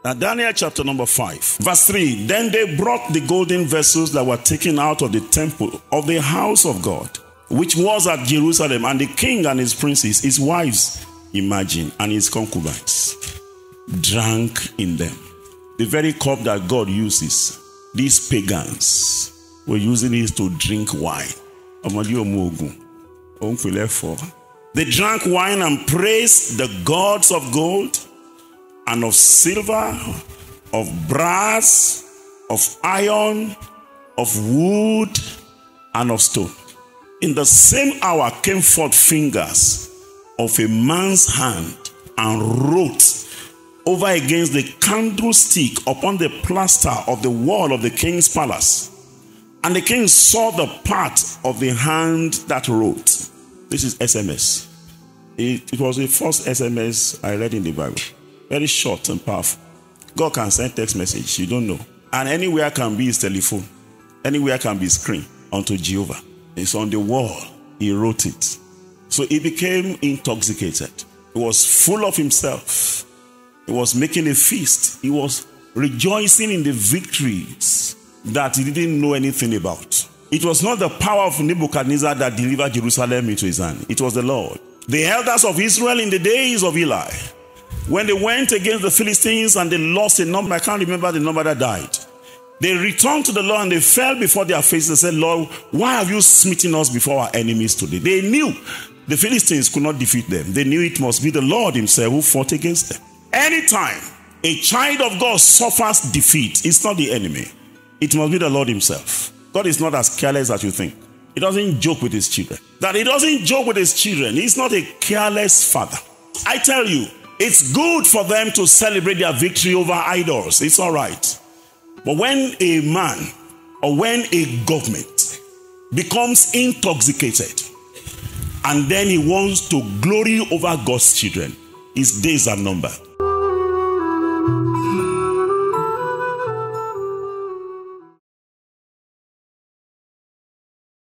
Now, Daniel chapter number 5, verse 3. Then they brought the golden vessels that were taken out of the temple of the house of God, which was at Jerusalem, and the king and his princes, his wives, imagine, and his concubines, drank in them. The very cup that God uses, these pagans were using it to drink wine. They drank wine and praised the gods of gold, and of silver, of brass, of iron, of wood, and of stone. In the same hour came forth fingers of a man's hand, and wrote over against the candlestick upon the plaster of the wall of the king's palace. And the king saw the part of the hand that wrote. This is SMS. It was the first SMS I read in the Bible. Very short and powerful. God can send text message, you don't know. And anywhere can be his telephone. Anywhere can be screen unto Jehovah. It's on the wall. He wrote it. So he became intoxicated. He was full of himself. He was making a feast. He was rejoicing in the victories that he didn't know anything about. It was not the power of Nebuchadnezzar that delivered Jerusalem into his hand. It was the Lord. The elders of Israel in the days of Eli, when they went against the Philistines and they lost a number, I can't remember the number that died. They returned to the Lord and they fell before their faces and said, Lord, why have you smitten us before our enemies today? They knew the Philistines could not defeat them. They knew it must be the Lord himself who fought against them. Anytime a child of God suffers defeat, it's not the enemy. It must be the Lord himself. God is not as careless as you think. He doesn't joke with his children. That he doesn't joke with his children. He's not a careless father. I tell you, it's good for them to celebrate their victory over idols. It's all right. But when a man or when a government becomes intoxicated and then he wants to glory over God's children, his days are numbered.